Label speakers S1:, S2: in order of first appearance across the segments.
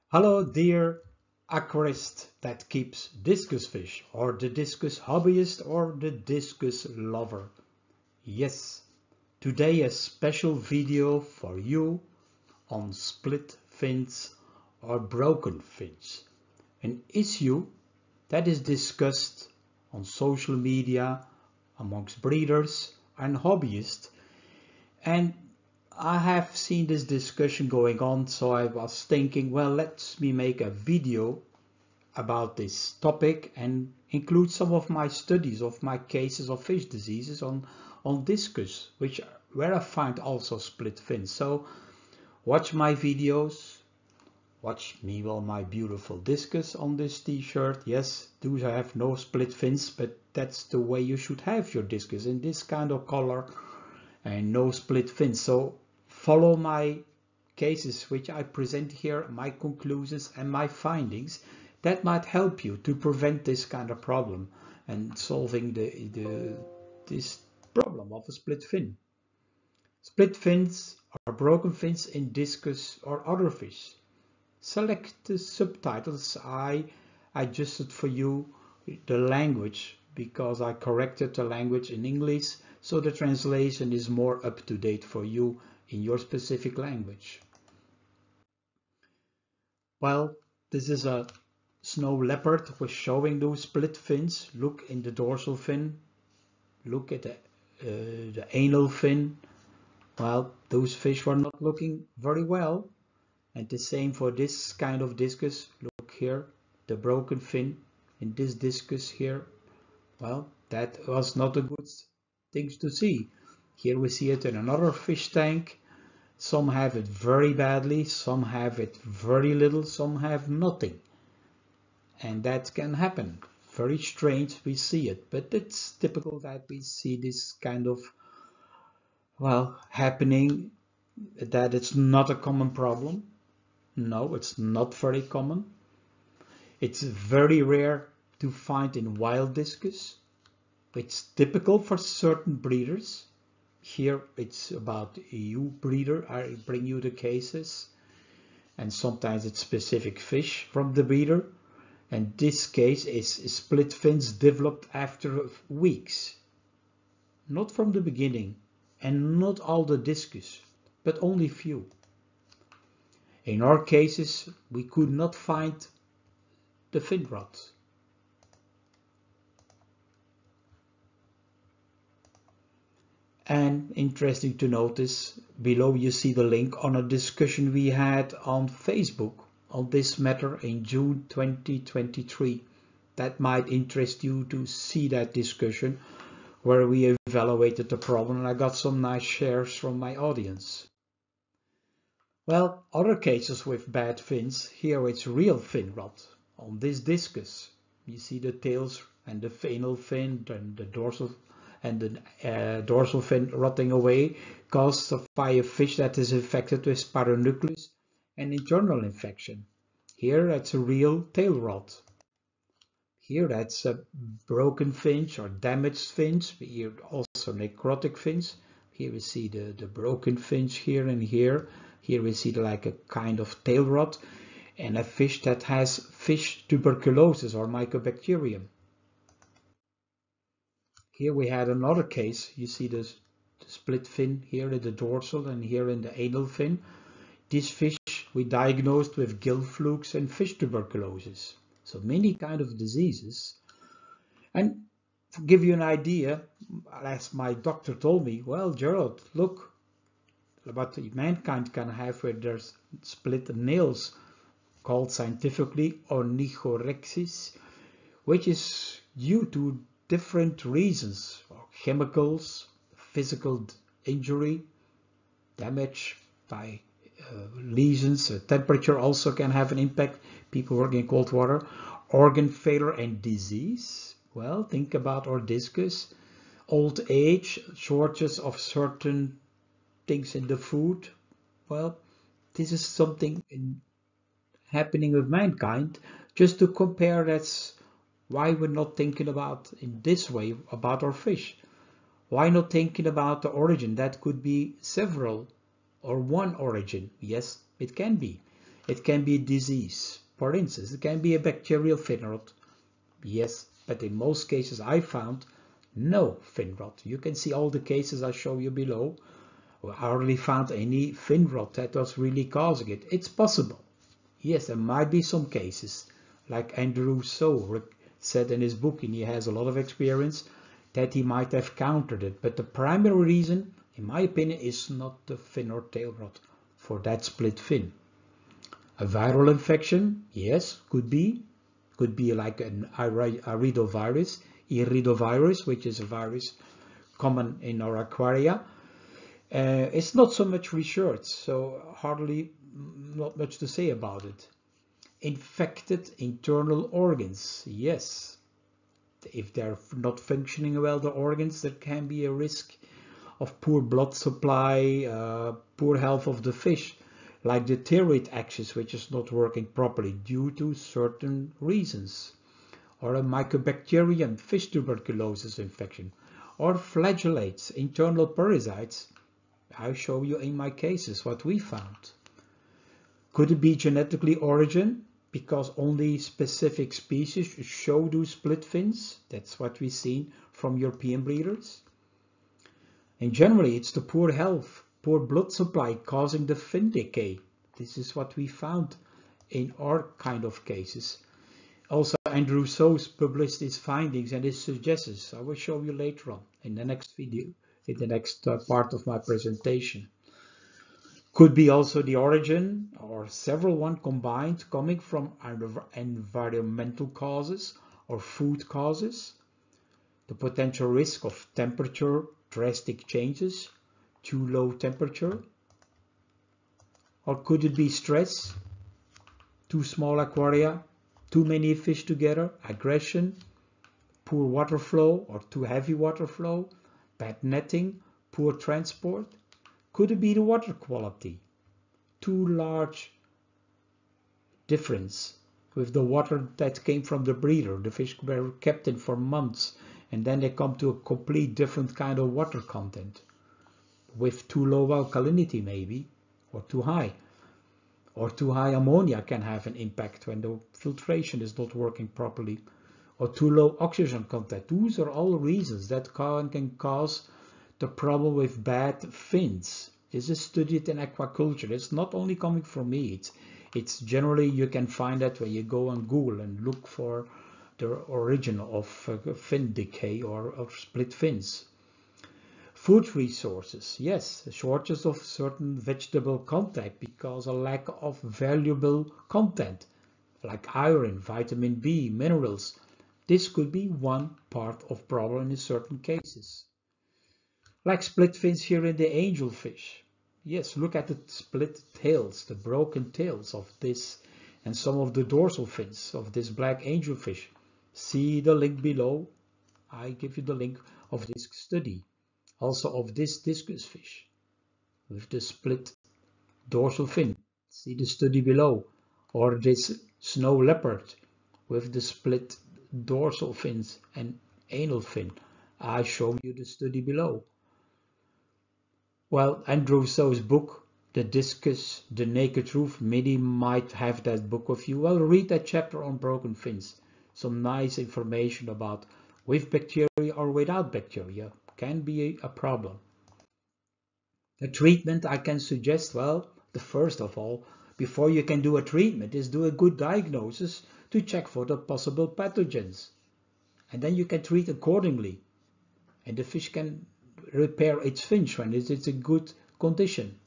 S1: Hello, dear aquarist that keeps discus fish, or the discus hobbyist, or the discus lover. Yes, today a special video for you on split fins or broken fins, an issue that is discussed on social media amongst breeders and hobbyists, and I have seen this discussion going on, so I was thinking, well, let me make a video about this topic and include some of my studies of my cases of fish diseases on Discus, where I find also split fins. So watch my videos, watch me, well, my beautiful Discus on this t-shirt. Yes, do have no split fins, but that's the way you should have your Discus, in this kind of color and no split fins. So follow my cases which I present here, my conclusions and my findings. That might help you to prevent this kind of problem and solving this problem of a split fin. Split fins or broken fins in discus or other fish. Select the subtitles. I adjusted for you the language because I corrected the language in English, so the translation is more up to date for you in your specific language. Well, this is a snow leopard was showing those split fins. Look in the dorsal fin, look at the anal fin. Well, those fish were not looking very well. And the same for this kind of discus. Look here, the broken fin in this discus here. Well, that was not a good thing to see. Here we see it in another fish tank. Some have it very badly, some have it very little, some have nothing. And that can happen. Very strange, we see it, but it's typical that we see this kind of, well, happening, that it's not a common problem. No, it's not very common. It's very rare to find in wild discus. It's typical for certain breeders. Here it's about EU breeder. I bring you the cases, and sometimes it's specific fish from the breeder. And this case is split fins developed after weeks, not from the beginning, and not all the discus, but only few. In our cases, we could not find the fin rot. And interesting to notice, below you see the link on a discussion we had on Facebook on this matter in June 2023. That might interest you to see that discussion where we evaluated the problem, and I got some nice shares from my audience. Well, other cases with bad fins, here it's real fin rot on this discus. You see the tails and the anal fin and the dorsal fin rotting away, caused by a fish that is infected with spironucleus and internal infection. Here that's a real tail rot. Here that's a broken fins or damaged fins. Here also necrotic fins. Here we see the broken fins here and here. Here we see like a kind of tail rot and a fish that has fish tuberculosis or mycobacterium. Here we had another case. You see the split fin here in the dorsal and here in the anal fin. This fish we diagnosed with gill flukes and fish tuberculosis. So many kind of diseases. And to give you an idea, as my doctor told me, well, Gerald, look what mankind can have with their split nails, called scientifically ornithorexis, which is due to different reasons: chemicals, physical injury, damage by lesions, temperature also can have an impact, people working in cold water, organ failure and disease. Well, think about our discus, old age, shortage of certain things in the food. Well, this is something happening with mankind. Just to compare, that's why we're not thinking about in this way about our fish. Why not thinking about the origin? That could be several or one origin. Yes, it can be. It can be a disease. For instance, it can be a bacterial fin rot. Yes, but in most cases I found no fin rot. You can see all the cases I show you below. I hardly found any fin rot that was really causing it. It's possible. Yes, there might be some cases, like Andrew So said in his book, and he has a lot of experience, that he might have countered it. But the primary reason, in my opinion, is not the fin or tail rot for that split fin. A viral infection, yes, could be like an iridovirus, which is a virus common in our aquaria. It's not so much research, so hardly not much to say about it. Infected internal organs, yes. If they're not functioning well, the organs, there can be a risk of poor blood supply, poor health of the fish, like the thyroid axis, which is not working properly due to certain reasons, or a mycobacterium fish tuberculosis infection, or flagellates, internal parasites. I show you in my cases what we found. Could it be genetically origin? Because only specific species show those split fins. That's what we've seen from European breeders. And generally it's the poor health, poor blood supply causing the fin decay. This is what we found in our kind of cases. Also, Andrew So's published his findings and his suggestions. I will show you later on in the next video, in the next part of my presentation. Could be also the origin or several one combined coming from either environmental causes or food causes. The potential risk of temperature, drastic changes, too low temperature. Or could it be stress, too small aquaria, too many fish together, aggression, poor water flow or too heavy water flow, bad netting, poor transport? Could it be the water quality? Too large difference with the water that came from the breeder. The fish were kept in for months and then they come to a complete different kind of water content with too low alkalinity maybe, or too high. Or too high ammonia can have an impact when the filtration is not working properly, or too low oxygen content. Those are all reasons that can cause the problem with bad fins. This is studied in aquaculture. It's not only coming from me. It's generally, you can find that when you go on Google and look for the origin of fin decay or split fins. Food resources, yes, shortage of certain vegetable content because a lack of valuable content like iron, vitamin B, minerals. This could be one part of problem in certain cases. Like split fins here in the angelfish. Yes, look at the split tails, the broken tails of this and some of the dorsal fins of this black angelfish. See the link below. I give you the link of this study. Also of this discus fish with the split dorsal fin. See the study below. Or this snow leopard with the split dorsal fins and anal fin. I show you the study below. Well, Andrew So's book, The Discus, The Naked Truth, many might have that book with you. Well, read that chapter on broken fins. Some nice information about with bacteria or without bacteria can be a problem. The treatment I can suggest, well, the first of all, before you can do a treatment, is do a good diagnosis to check for the possible pathogens. And then you can treat accordingly. And the fish can repair its fins when it's in good condition.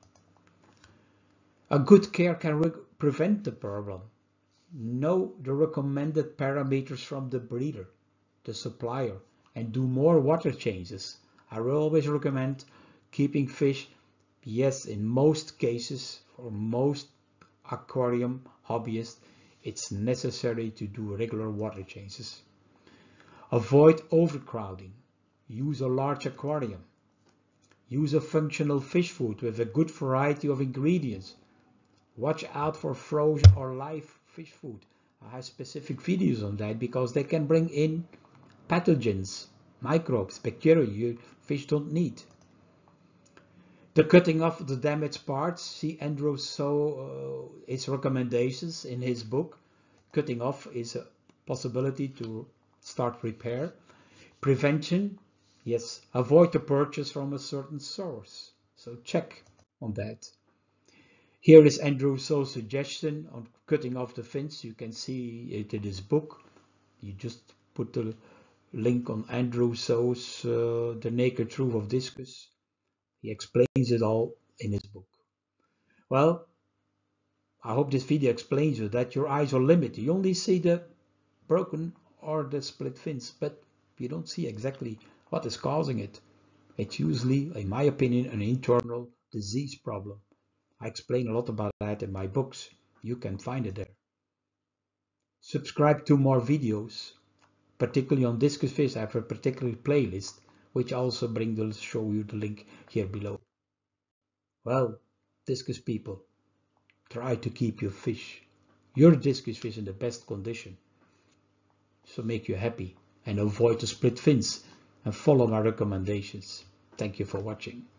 S1: A good care can prevent the problem. Know the recommended parameters from the breeder, the supplier, and do more water changes. I will always recommend keeping fish, yes, in most cases, for most aquarium hobbyists, it's necessary to do regular water changes. Avoid overcrowding. Use a large aquarium. Use a functional fish food with a good variety of ingredients. Watch out for frozen or live fish food. I have specific videos on that because they can bring in pathogens, microbes, bacteria you fish don't need. The cutting off the damaged parts. See Andrew so his recommendations in his book. Cutting off is a possibility to start repair. Prevention, yes, avoid the purchase from a certain source. So check on that. Here is Andrew So's suggestion on cutting off the fins. You can see it in his book. You just put the link on Andrew So's The Naked Truth of Discus. He explains it all in his book. Well, I hope this video explains you that your eyes are limited. You only see the broken or the split fins, but you don't see exactly what is causing it. It's usually, in my opinion, an internal disease problem. I explain a lot about that in my books. You can find it there. Subscribe to more videos, particularly on Discus fish. I have a particular playlist, which also will show you the link here below. Well, Discus people, try to keep your discus fish in the best condition. So make you happy and avoid the split fins and follow my recommendations. Thank you for watching.